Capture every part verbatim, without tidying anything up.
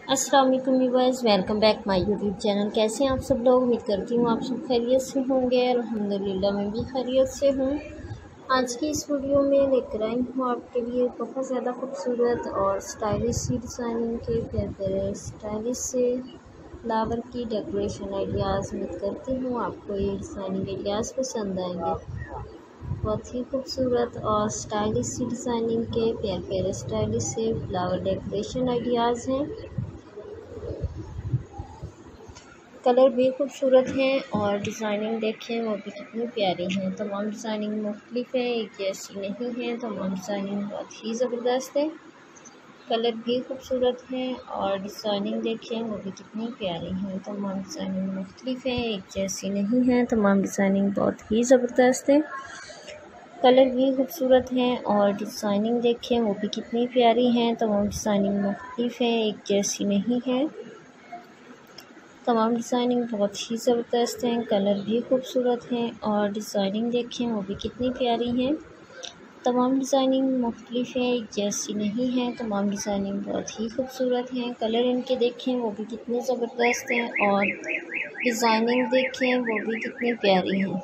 अस्सलाम वालेकुम viewers, welcome back my YouTube channel. कैसे हैं आप सब लोग? उम्मीद करती हूँ आप सब खैरियत से होंगे। अल्हम्दुलिल्लाह मैं भी खैरियत से हूँ। आज की इस वीडियो में लेकर आई हूँ आपके लिए बहुत ज़्यादा खूबसूरत और स्टाइलिश सी डिज़ाइनिंग के प्यारे प्यारे स्टाइलिश से फ्लावर की डेकोरेशन आइडियाज़। उम्मीद करती हूँ आपको ये डिज़ाइनिंग आइडियाज़ पसंद आएंगे। बहुत ही खूबसूरत और स्टाइलिश सी डिज़ाइनिंग के प्यारे प्यारे स्टाइलिश से फ्लावर डेकोरेशन आइडियाज़ हैं। कलर भी खूबसूरत हैं और डिज़ाइनिंग देखें वो भी कितनी प्यारी हैं। तमाम डिज़ाइनिंग मुख्तलिफ है, एक जैसी नहीं है। तमाम डिज़ाइनिंग बहुत ही ज़बरदस्त है। कलर भी खूबसूरत हैं और डिज़ाइनिंग देखें वो भी कितनी प्यारी हैं। तमाम डिज़ाइनिंग मुख्तलिफ है, एक जैसी नहीं है। तमाम डिज़ाइनिंग बहुत ही ज़बरदस्त है। कलर भी खूबसूरत हैं और डिज़ाइनिंग देखें वो भी कितनी प्यारी हैं। तमाम डिज़ाइनिंग मुख्तलिफ है, एक जैसी नहीं है। तमाम डिज़ाइनिंग बहुत ही ज़बरदस्त हैं। कलर भी खूबसूरत हैं और डिज़ाइनिंग देखें वो भी कितनी प्यारी हैं। तमाम डिज़ाइनिंग मुख्तलिफ है, एक जैसी नहीं है। तमाम डिज़ाइनिंग बहुत ही खूबसूरत हैं। कलर इनके देखें वो भी कितने ज़बरदस्त हैं और डिज़ाइनिंग देखें वो भी कितनी प्यारी हैं।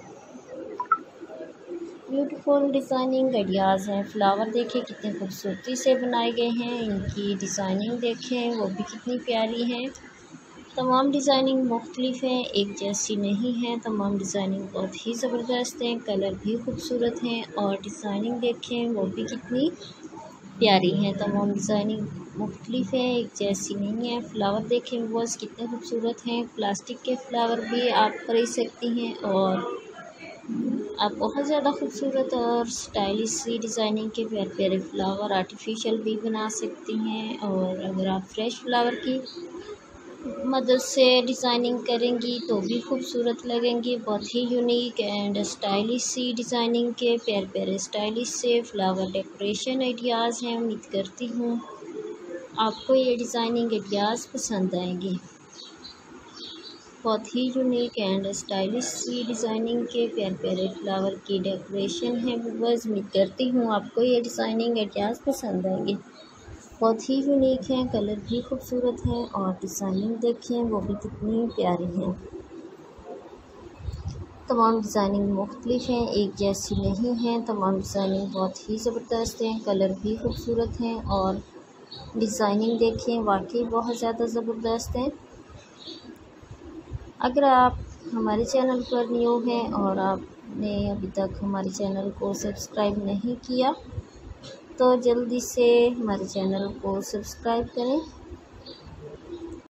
ब्यूटीफुल डिज़ाइनिंग आइडियाज़ हैं। फ्लावर देखें कितनी खूबसूरती से बनाए गए हैं। इनकी डिज़ाइनिंग देखें वो भी कितनी प्यारी हैं। तमाम डिज़ाइनिंग मुख्तलिफ हैं, एक जैसी नहीं है। तमाम डिज़ाइनिंग बहुत ही ज़बरदस्त हैं। कलर भी खूबसूरत हैं और डिज़ाइनिंग देखें वो भी कितनी प्यारी हैं। तमाम डिज़ाइनिंग मुख्तलिफ है, एक जैसी नहीं है। फ्लावर देखें बस कितने खूबसूरत हैं। प्लास्टिक के फ्लावर भी आप खरीद सकती हैं और आप बहुत ज़्यादा खूबसूरत और स्टाइलिश सी डिज़ाइनिंग के प्यारे प्यारे फ्लावर आर्टिफिशियल भी बना सकती हैं। और अगर आप फ्रेश फ्लावर की मदद से डिज़ाइनिंग करेंगी तो भी खूबसूरत लगेंगी। बहुत ही यूनिक एंड स्टाइलिश सी डिज़ाइनिंग के प्यारे प्यारे स्टाइलिश से फ्लावर डेकोरेशन आइडियाज़ हैं। उम्मीद करती हूँ आपको ये डिज़ाइनिंग आइडियाज़ पसंद आएंगे। बहुत ही यूनिक एंड स्टाइलिश सी डिज़ाइनिंग के प्यारे प्यारे फ्लावर की डेकोरेशन है। व्यूअर्स, उम्मीद करती हूँ आपको ये डिज़ाइनिंग आइडियाज़ पसंद आएंगे। बहुत ही यूनिक हैं, कलर भी खूबसूरत हैं और डिज़ाइनिंग देखें वो भी कितनी प्यारी हैं। तमाम डिज़ाइनिंग मुख्तलिफ हैं, एक जैसी नहीं है। तमाम डिज़ाइनिंग बहुत ही ज़बरदस्त हैं। कलर भी खूबसूरत हैं और डिज़ाइनिंग देखें वाकई बहुत ज़्यादा ज़बरदस्त हैं। अगर आप हमारे चैनल पर न्यू हैं और आपने अभी तक हमारे चैनल को सब्सक्राइब नहीं किया तो जल्दी से हमारे चैनल को सब्सक्राइब करें